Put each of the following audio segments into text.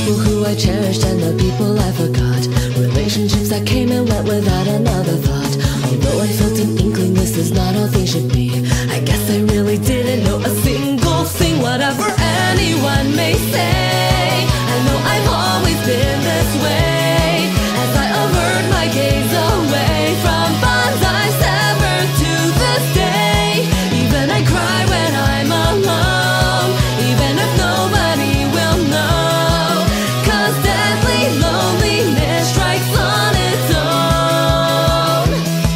people who I cherished and the people I forgot. Relationships that came and went without another thought. Although I felt an inkling this is not how things should be, I guess I really didn't know a single thing. Whatever anyone may say, I know I've always been this way. As I avert my gaze away from bonds I severed to this day. Even I cry when I'm alone, even if nobody will know. 'Cause deadly loneliness strikes on its own.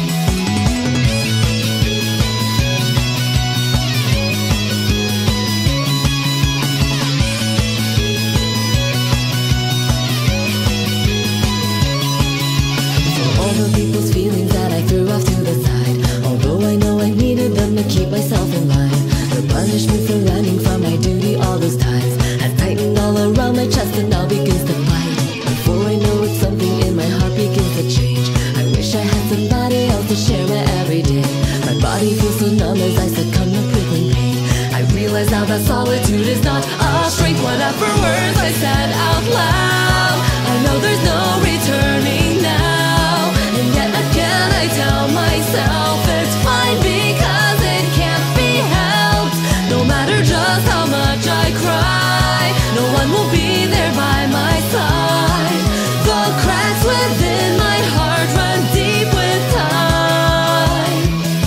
For all the people's feelings that I threw off to the side, although I know I needed them to keep myself in line, the punishment for running from my duty all those times has tightened all around my chest and now begins to bite. Before I know it, something in my heart begins to change. I wish I had somebody else to share my everyday. My body feels so numb as I succumb to prickling pain. I realize now that solitude is not a strength. Whatever words I said out loud, I know there's no returning now. And yet again I tell myself it's fine because it can't be helped. No matter just how much I cry, no one will be there by my side. The cracks within my heart run deep with time.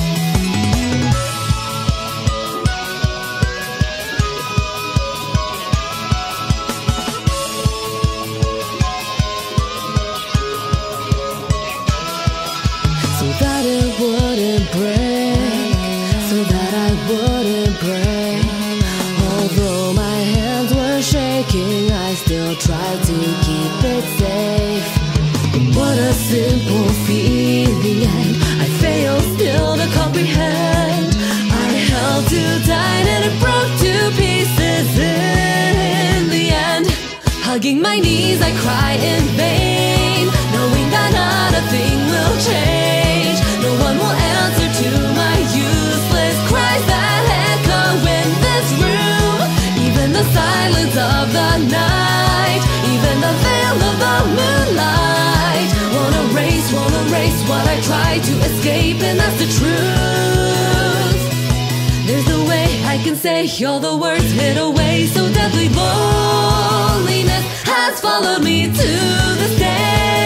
So that it wouldn't break, so that I wouldn't break. Although my hands were shaking, I still tried to keep it safe. What a simple feeling, and I fail still to comprehend. I held too tight and it broke to pieces in the end. Hugging my knees, I cry in vain, knowing that not a thing will change. No one will answer to my useless cries that echo in this room. Even the silence of the night, even the veil of the moonlight, won't erase what I tried to escape, and that's the truth. There's a way I can say all the words hid away, so deadly loneliness has followed me to this day.